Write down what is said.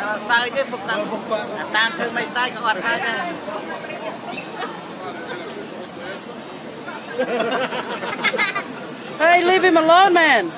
sai chứ phục tặng tan thương mấy sai có hoạt sai này. Hey, leave him alone, man.